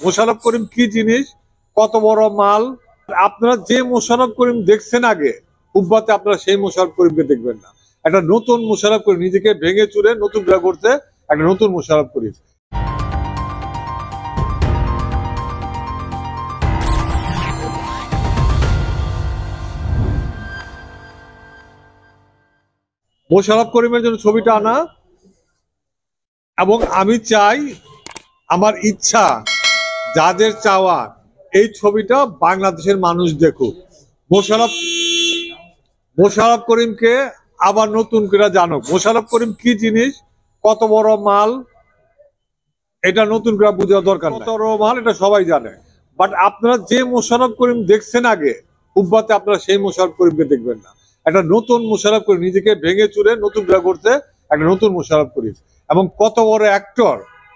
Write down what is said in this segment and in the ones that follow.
মোশাররফ করিম কি জিনিস, কত বড় মাল। আপনারা যে মোশাররফ করিম দেখছেন আগে হুব্বাতে, আপনারা সেই মোশাররফ করিমকে দেখবেন না। একটা নতুন মোশাররফ করিম নিজেকে ভেঙে চুরে নতুন করে করতে, একটা নতুন মোশাররফ করিম। মোশাররফ করিমের জন্য ছবিটা আনা, এবং আমি চাই, আমার ইচ্ছা, যাদের চাওয়া এই ছবিটা বাংলাদেশের মানুষ দেখুক। মোশাররফ করিমকে আবার নতুন করে জানুক। মোশাররফ করিম কি জিনিস, কত বড় মাল, এটা নতুন করে বোঝা দরকার। কত বড় মাল এটা সবাই জানে, বাট আপনারা যে মোশাররফ করিম দেখছেন আগে হুব্বাতে, আপনারা সেই মোশাররফ করিমকে দেখবেন না। একটা নতুন মোশাররফ করিম নিজেকে ভেঙে চুরে নতুন করে করতে, একটা নতুন মোশাররফ করিম। এবং কত বড় অ্যাক্টর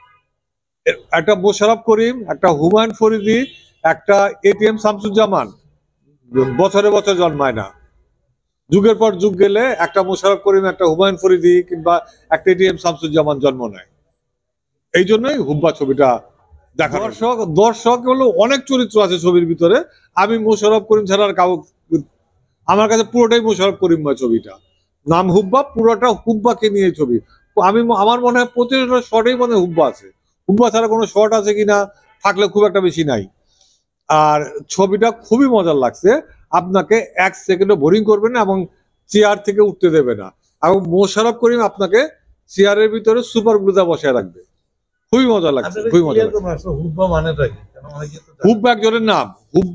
একটা মোশাররফ করিম, একটা হুমায়ুন ফরিদি, একটা এটিএম শামসুজ্জামান বছরে বছর জন্মায় না। যুগের পর যুগ গেলে একটা মোশাররফ করিম, একটা হুমায়ুন ফরিদি কিংবা একটা এটিএম শামসুজ্জামান জন্ম নেয়। এই জন্যই হুব্বা ছবিটা দেখা। দর্শক হলো অনেক চরিত্র আছে ছবির ভিতরে। আমি মোশাররফ করিম ছাড়া আর আমার কাছে পুরোটাই মোশাররফ করিমময় ছবিটা। নাম হুব্বা, পুরোটা হুব্বাকে নিয়ে ছবি। আমার মনে হয় প্রতিটা শটেই মনে হয় হুব্বা আছে। হুব্বা ছাড়া কোনো শট আছে কিনা, থাকলে খুব একটা বেশি নাই। আর ছবিটা খুবই মজার লাগছে, আপনাকে এক সেকেন্ডে বোরিং করবে না এবং চেয়ার থেকে উঠতে দেবে না। এবং মোশাররফ করিম আপনাকে চেয়ারের ভিতরে সুপার গ্লুতে বসায় রাখবে। খুবই মজা লাগছে, খুবই মজা লাগছে। হুব্বা একজনের নাম,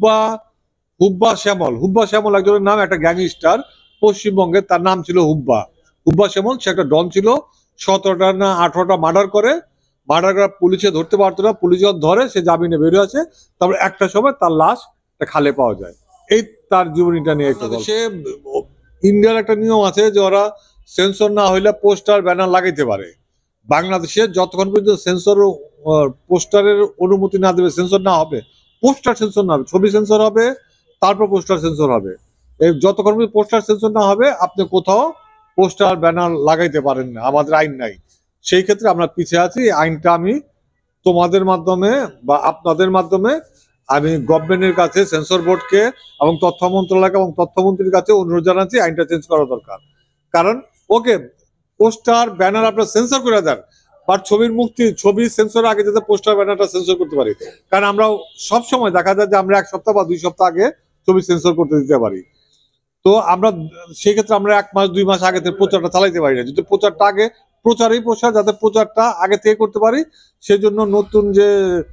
হুব্বা শ্যামল একজনের নাম, একটা গ্যাংস্টার পশ্চিমবঙ্গে, তার নাম ছিল হুব্বা শ্যামল। সে একটা ডন ছিল, 17টা না 18টা মার্ডার করে পুলিশে ধরতে পারতো না, পুলিশ ধরে, সে জামিনে বেরিয়ে আছে। তারপর একটা সময় তার লাশ খালে পাওয়া যায়। এই তার জীবনীটা নিয়ে একটা। সে ইন্ডিয়ার একটা নিয়ম আছে যে ওরা সেন্সর না হইলে পোস্টার ব্যানার লাগাইতে পারে। বাংলাদেশে যতক্ষণ পর্যন্ত সেন্সর পোস্টারের অনুমতি না দেবে, সেন্সর না হবে, পোস্টার সেন্সর না হবে, ছবি সেন্সর হবে, তারপর পোস্টার সেন্সর হবে। যতক্ষণ পর্যন্ত পোস্টার সেন্সর না হবে, আপনি কোথাও পোস্টার ব্যানার লাগাইতে পারেন না, আমাদের আইন নাই। সেই ক্ষেত্রে আমরা পিছিয়ে আছি। আইনটা আমি তোমাদের মাধ্যমে বা আপনাদের মাধ্যমে আমি গভর্নমেন্টের কাছে, সেন্সর বোর্ডকে এবং তথ্য মন্ত্রণালয়কে এবং তথ্যমন্ত্রীর কাছে অনুরোধ জানাচ্ছি, আইনটা চেঞ্জ করা দরকার। কারণ ওকে পোস্টার ব্যানার আপনার সেন্সর করে দেন, বাট ছবি সেন্সর আগে যাতে পোস্টার ব্যানারটা সেন্সর করতে পারি। কারণ আমরা সব সময় দেখা যায় যে আমরা 1 সপ্তাহ বা 2 সপ্তাহ আগে ছবি সেন্সর করতে দিতে পারি। তো আমরা সেই ক্ষেত্রে আমরা 1 মাস 2 মাস আগে থেকে প্রচারটা চালাইতে পারি না। যদি প্রচারটা আগে প্রচার যাতে প্রচারটা আগে থেকে করতে পারি, সেজন্য নতুন যে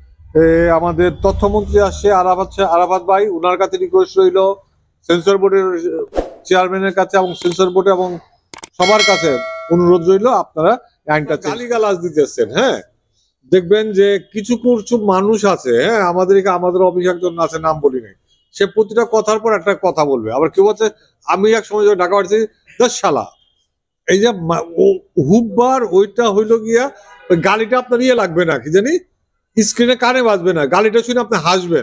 আমাদের তথ্যমন্ত্রী আসছে আরাফাত ভাই, ওনার কাছে রিকোয়েস্ট রইল, সেন্সর বোর্ডের চেয়ারম্যানের কাছে এবং সেন্সর বোর্ডে এবং সবার কাছে অনুরোধ রইল, আপনারা আইনটা গালিগালাজ দিতেছেন। হ্যাঁ, দেখবেন যে কিছু মানুষ আছে, হ্যাঁ, আমাদের অফিস একজন আছে, নাম বলি নাই, সে প্রতিটা কথার পর একটা কথা বলবে। আবার কেউ বলছে, আমি এক সময় ঢাকা পাচ্ছি 10 শালা। এই যে হুব্বার ওইটা হইল গিয়া, ওই গালিটা আপনার লাগবে না, কি জানি স্ক্রিনে কানে বাজবে না, গালিটা শুনে আপনি হাসবেন।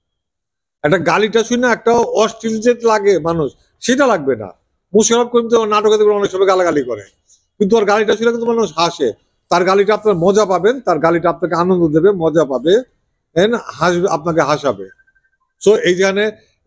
একটা গালিটা শুনে একটা অশ্লীল যে লাগে মানুষ, সেটা লাগবে না। মোশাররফ করিম তো নাটকে দেখবেন অনেক সময় গালাগালি করে, কিন্তু ওর গালিটা শুনে কিন্তু মানুষ হাসে। তার গালিটা আপনার মজা পাবেন, তার গালিটা আপনাকে আনন্দ দেবে, মজা পাবে, হাসবে, আপনাকে হাসাবে। সো এইখানে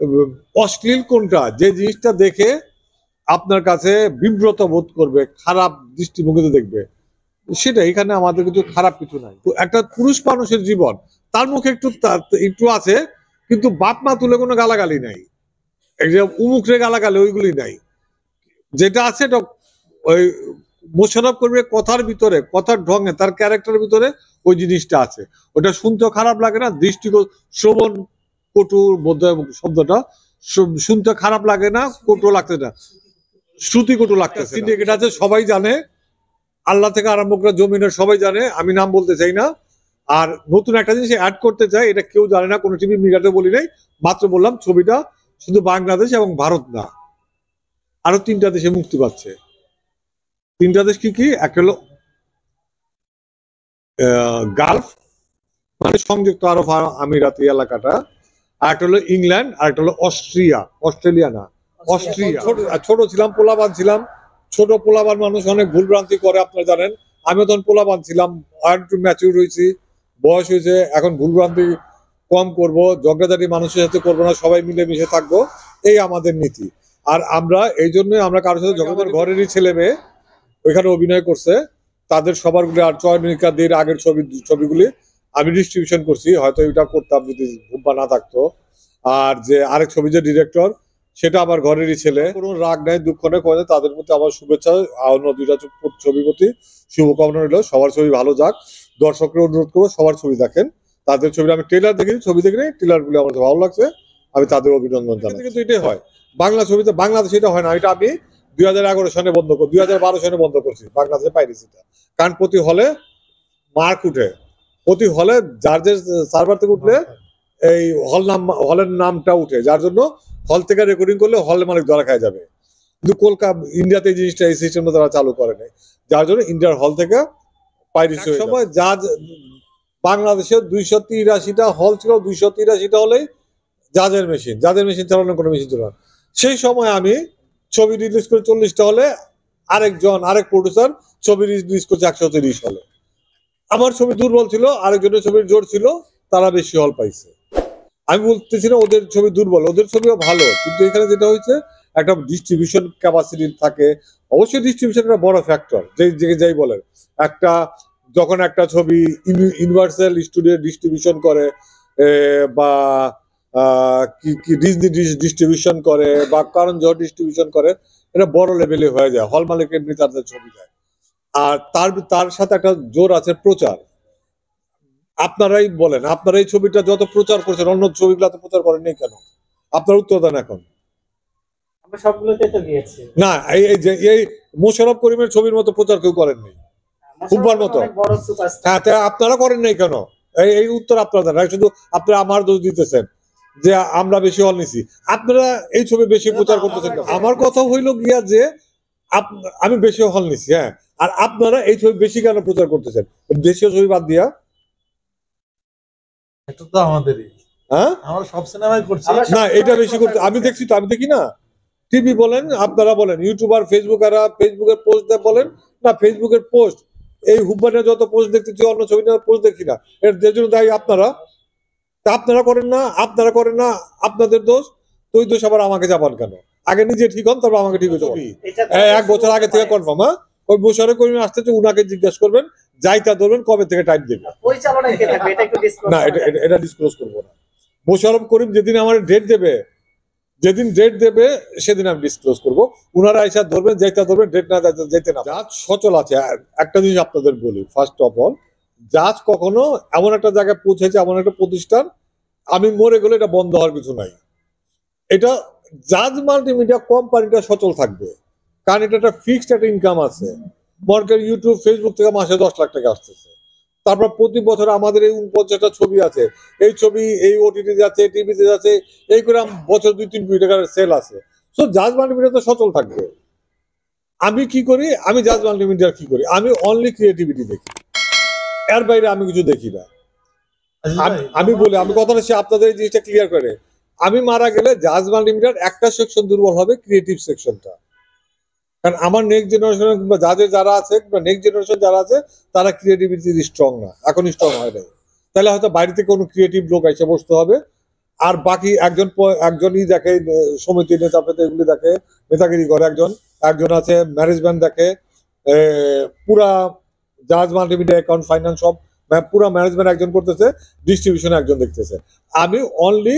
অশ্লীল কোনটা, যে জিনিসটা দেখে আপনার কাছে বিব্রত বোধ করবে, খারাপ দৃষ্টিভঙ্গিতে দেখবে, সেটা এখানে আমাদের কিছু খারাপ কিছু নাই। তো একটা পুরুষ মানুষের জীবন, তার মুখে একটু আছে, কিন্তু বাপ মা তুলে কোনো গালাগালি নাই, এই যে উমুখরে গালাগালি ওইগুলি নাই। যেটা আছে এটা ওই মোশাররফ করিমের কথার ভিতরে, কথার ঢঙে, তার ক্যারেক্টারের ভিতরে ওই জিনিসটা আছে। ওটা শুনতেও খারাপ লাগে না, শ্রবণ কটু শব্দটা শুনতে খারাপ লাগে না, কটু লাগতে না, শ্রুতি কটু লাগতেছে। সিন্ডিকেট আছে, সবাই জানে, আল্লাহ থেকে আরম্ভ করে জমিনের সবাই জানে, আমি নাম বলতে চাই না। আর নতুন একটা জিনিস অ্যাড করতে চাই, এটা কেউ জানে না, কোনো টিভি মিডিয়াতে বলি নাই, মাত্র বললাম ছবিটা শুধু বাংলাদেশ এবং ভারত না, আরো 3টা দেশে মুক্তি পাচ্ছে। 3টা দেশ কি কি? একটা হলো গালফ, মানে সংযুক্ত আরব আমিরাত এলাকাটা, আর একটা হলো ইংল্যান্ড, আর একটা হলো অস্ট্রেলিয়া না, অস্ট্রিয়া। ছোট ছিলাম, পোলাবান ছিলাম, ছোট পোলাবান মানুষ অনেক ভুলভ্রান্তি করে, আপনারা জানেন। আমিও তখন পোলাবান ছিলাম, একটু ম্যাচিউর হয়েছি, বয়স হয়েছে, এখন ভুলভ্রান্তি কম করব, ঝগড়াঝাটি মানুষের সাথে করবো না, সবাই মিলেমিশে থাকবো, এই আমাদের নীতি। আর আমরা এই জন্য আমরা কারোর সাথে ঝগড়া, ঘরেরই ছেলে মেয়ে ওইখানে অভিনয় করছে, তাদের সবার গুলি আর চয়নিকা দের আগের ছবিগুলি আমি ডিস্ট্রিবিউশন করছি, হয়তো এটা করতাম যদি ভুব্বা না থাকতো। আর যে আরেক ছবি যে ডিরেক্টর, সেটা আমার ঘরেরই ছেলে। কোনো রাগ নাই, দুঃখ নেই, করে তাদের প্রতি আমার শুভেচ্ছা, অন্য দুইটা ছবি প্রতি শুভকামনা রইল। সবার ছবি ভালো যাক, দর্শকরা অনুরোধ করবো সবার ছবি দেখেন। তাদের ছবি আমি ট্রেলার দেখিনি, ছবি দেখিনি, ট্রেলার গুলো আমার ভালো লাগছে, আমি তাদের অভিনন্দন জানাই। কিন্তু এটাই হয় বাংলা ছবিতে, বাংলাদেশে এটা হয় না। এটা আমি 2011 সালে বন্ধ করি, 2012 সালে বন্ধ করছি বাংলাদেশে পাইরেসিটা। কারণ প্রতি হলে মার্ক উঠে, প্রতি হলে যার যে সার্ভার থেকে উঠলে এই হলের নামটা উঠে, যার জন্য হল থেকে রেকর্ডিং করলে হলের মালিক ধরা খায় যাবে। কিন্তু কলকাতা ইন্ডিয়াতে এই জিনিসটা, এই সিস্টেমটা তারা চালু করে নাই, যার জন্য ইন্ডিয়ার হল থেকে পাইরেসি সময় যা বাংলাদেশে 283টা হল ছিল, 283টা হলেই জাজের মেশিন চালানোর কোনো মেশিন ছিল না। সেই সময় আমি ছবি রিলিজ করে 40টা হলে, আরেক প্রডিউসার ছবি রিলিজ করছে 130 হলে। আমার ছবি দুর্বল ছিল, আরেকজনের ছবির জোর ছিল, তারা বেশি হল পাইছে। আমি বলতেছি না ওদের ছবি দুর্বল, ওদের ছবিও ভালো, কিন্তু এখানে যেটা হয়েছে একটা ডিস্ট্রিবিউশন ক্যাপাসিটি থাকে। অবশ্যই ডিস্ট্রিবিউশন একটা বড় ফ্যাক্টর, যাই বলেন। একটা যখন একটা ছবি ইউনিভার্সাল স্টুডিও ডিস্ট্রিবিউশন করে, বা ডিজনি ডিস্ট্রিবিউশন করে, বা কারণ জোহর ডিস্ট্রিবিউশন করে, এটা বড় লেভেলে হয়ে যায়, হল মালিক এমনি তাদের ছবি দেয়। আর তার সাথে একটা জোর আছে প্রচার। আপনারাই বলেন, আপনারা এই ছবিটা যত প্রচার করছেন, অন্য ছবিগুলো তো প্রচার করেননি কেন? আপনার উত্তর দেন এখন। আমরা সবগুলোতে তো গিয়েছি না, এই মোশাররফ করিমের ছবির মতো প্রচার কেউ করেননি, খুববার মতো। হ্যাঁ, আপনারা করেন নাই কেন? এই উত্তর আপনারা দেন, শুধু আপনারা আমার দোষ দিতেছেন যে আমরা বেশি হল নিছি। আপনারা এই ছবি বেশি প্রচার করতেছেন। আমার কথা হইল গিয়া যে আমি বেশি হল নিছি, হ্যাঁ, আর আপনারা এই ছবি বেশি কেন প্রচার করতেছেন দেশীয় ছবি বাদ দিয়া? এটা তো আমাদেরই, হ্যাঁ, আমরা সব সিনেমাই করছি না, এটা বেশি করতে আমি দেখছি তো, আমি দেখি না। টিভি বলেন, আপনারা বলেন, ইউটিউবার ফেসবুকের পোস্ট বলেন না, ফেসবুকের পোস্ট এই হুব্বানের যত পোস্ট দেখতেছি, অন্য ছবি পোস্ট দেখি না, এর জন্য দায়ী আপনারা। আপনারা করেন না, আপনাদের দোষ। তো ওই দোষ আবার আমাকে চাপান কেন? আগে নিজে ঠিক হন, তারপর আমাকে ঠিক হতে হবে। 1 বছর আগে থেকে কনফার্ম। হ্যাঁ, ওই মোশাররফ করিম আসতেছে, উনাকে জিজ্ঞাসা করবেন, যাইতা ধরবেন কবে থেকে টাইম দেবে। না, এটা ডিসক্লোজ করবো না। মোশাররফ করিম যেদিন আমার ডেট দেবে সেদিন আমি ডিসক্লোজ করবো। উনারা এসে ধরবেন, যাইতা ধরবেন, ডেট না যেতে না। জাজ সচল আছে। একটা জিনিস আপনাদের বলি, ফার্স্ট অফ অল, জাজ কখনো এমন একটা জায়গায় পৌঁছেছে, এমন একটা প্রতিষ্ঠান, আমি মরে গেলে এটা বন্ধ হওয়ার কিছু নাই। এটা জাজ মাল্টিমিডিয়া কোম্পানিটা সচল থাকবে, কারণ এটা একটা ফিক্সড একটা ইনকাম আছে। মর্কের ইউটিউব, ফেসবুক থেকে মাসে 10 লাখ টাকা আসতেছে। তারপর প্রতি বছর আমাদের এই 49টা ছবি আছে, এই ছবি এই ওটিটি যাচ্ছে, টিভিতে যাচ্ছে, এই করে বছর 2-3 কোটি টাকার সেল আছে। সো জাজ মাল্টিমিডিয়া তো সচল থাকবে। আমি কি করি, আমি জাজ মাল্টিমিডিয়ার কি করি, আমি অনলি ক্রিয়েটিভিটি দেখি, এর বাইরে আমি কিছু দেখি না। আমি বলি, আমি কথাটা সে আপনাদের এই জিনিসটা ক্লিয়ার করে, আমি মারা গেলে জাজ মাল্টিমিডিয়ার একটা সেকশন দুর্বল হবে, ক্রিয়েটিভ সেকশনটা। কারণ আমার নেক্সট জেনারেশন কিংবা জাজের যারা আছে, কিংবা নেক্সট জেনারেশন যারা আছে, তারা ক্রিয়েটিভিটি স্ট্রং না, এখন স্ট্রং হয় নাই। তাহলে হয়তো বাইরে থেকে কোনো ক্রিয়েটিভ লোক এসে বসতে হবে। আর বাকি একজনই দেখে, সমিতি নেতা পেতে এগুলি দেখে, নেতাগিরি করে। একজন আছে ম্যানেজমেন্ট দেখে, পুরা জাজ মাল্টিমিডিয়া, অ্যাকাউন্ট, ফাইন্যান্স, সব পুরা ম্যানেজমেন্ট একজন করতেছে, ডিস্ট্রিবিউশন একজন দেখতেছে। আমি অনলি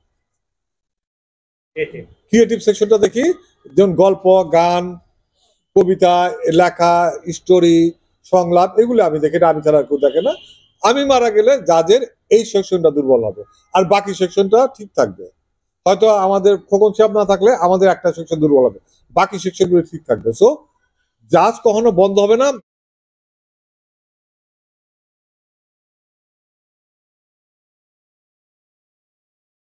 ক্রিয়েটিভ সেকশনটা দেখি, যেমন গল্প, গান, কবিতা, লেখা, স্টোরি, সংলাপ, এগুলো আমি দেখি। এটা আমি ছাড়া কেউ দেখে না। আমি মারা গেলে জাজের এই সেকশনটা দুর্বল হবে, আর বাকি সেকশনটা ঠিক থাকবে। হয়তো আমাদের খোকন সাহেব না থাকলে আমাদের একটা সেকশন দুর্বল হবে, বাকি সেকশনগুলো ঠিক থাকবে। সো জাজ কখনো বন্ধ হবে না।